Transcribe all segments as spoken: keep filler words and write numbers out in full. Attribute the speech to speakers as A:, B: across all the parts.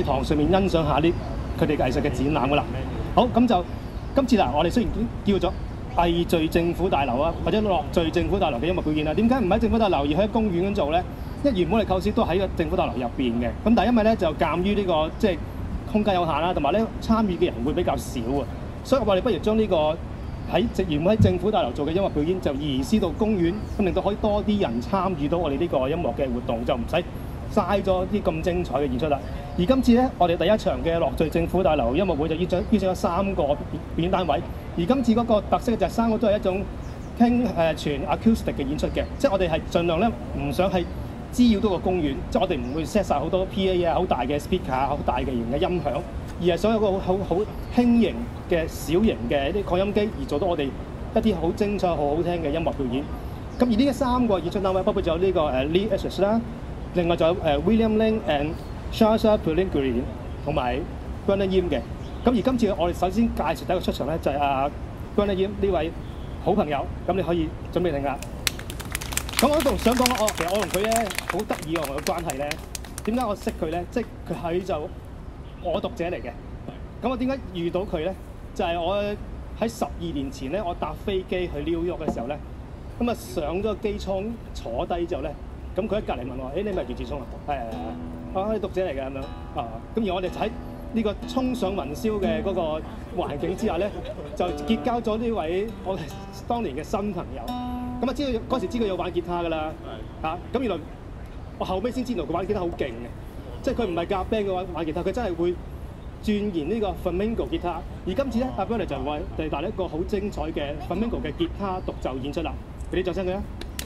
A: 堂上面欣賞下啲佢哋嘅藝術嘅展覽噶啦。好，咁就今次嗱，我哋雖然叫做藝聚政府大樓啊，或者樂聚政府大樓嘅音樂表演啦，點解唔喺政府大樓而喺公園咁做咧？因為原本我哋構思都喺個政府大樓入邊嘅，咁但係因為咧就鑑於呢、這個即係空間有限啦，同埋咧參與嘅人會比較少啊，所以我哋不如將呢、這個喺原本喺政府大樓做嘅音樂表演就移師到公園，咁令到可以多啲人參與到我哋呢個音樂嘅活動，就唔使嘥咗啲咁精彩嘅演出啦。而今次咧，我哋第一場嘅樂聚政府大樓音樂會就邀請邀請咗三個表演單位，而今次嗰個特色就係三個都係一種傾誒全 acoustic 嘅演出嘅，即係我哋係盡量咧唔想係滋擾到個公園，即係我哋唔會 set 晒好多 P A 啊、好大嘅 speaker、好大嘅型嘅音響，而係想有個好好好輕型嘅小型嘅啲擴音機，而做到我哋一啲好精彩、好好聽嘅音樂表演。咁而呢三個演出單位包括咗呢個誒 Lil Ashes 啦，另外仲有誒 William Ling and Sascia Pellegrini 同埋 Yuen 嘅。咁而今次我哋首先介紹第一個出場咧，就係阿 Yuen 呢位好朋友，咁你可以準備定啦。咁我都想講，我其實我同佢咧好得意我嘅關係咧。點解我識佢咧？即係佢係就我讀者嚟嘅。咁我點解遇到佢咧？就係、是、我喺十二年前咧，我搭飛機去 New York 嘅時候咧，咁啊上咗機艙坐低之後咧，咁佢喺隔離問我：誒、欸、你咪袁志聰啊？係係係，啊你讀者嚟嘅咁樣啊。咁而我哋就喺呢個衝上雲霄嘅嗰個環境之下咧，就結交咗呢位我哋當年嘅新朋友。咁啊知道嗰時知佢有玩吉他㗎啦，嚇咁原來我後尾先知道佢玩吉他好勁嘅，即係佢唔係夾 band 嘅玩玩吉他，佢真係會鑽研呢個 Flamenco Guitar。而今次咧，阿 Viola 就為我哋帶嚟一個好精彩嘅 Flamenco嘅吉他獨奏演出啦，俾啲掌聲佢啊！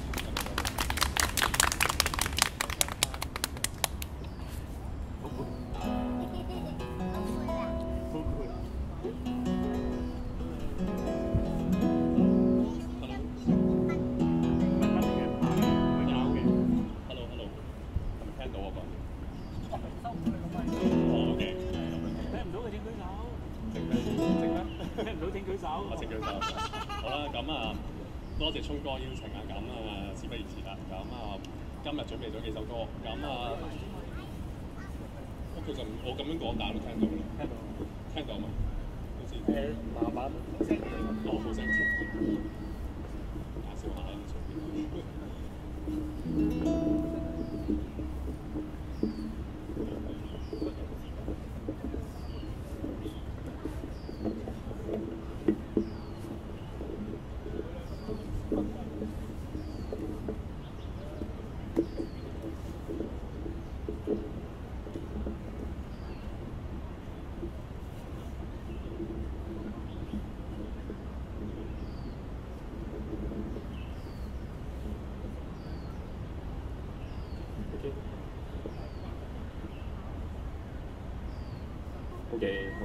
B: 多謝聰哥邀請啊！咁啊，事不宜遲啦。咁啊，今日準備咗幾首歌。咁啊，我其實我咁樣講，大家都聽到啦。聽到。聽到嘛？好似誒慢慢聲哦，好聲。介紹下啦，隨便。
C: 嘅好，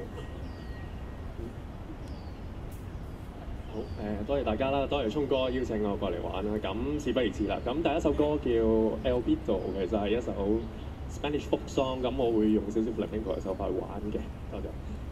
C: 好誒，多謝大家啦，多謝聰哥邀請我過嚟玩啦。咁事不宜遲啦，咁第一首歌叫 El Vito， 其實係一首 Spanish folk song，咁我會用少少 Flamenco 嘅手法去玩嘅。多謝。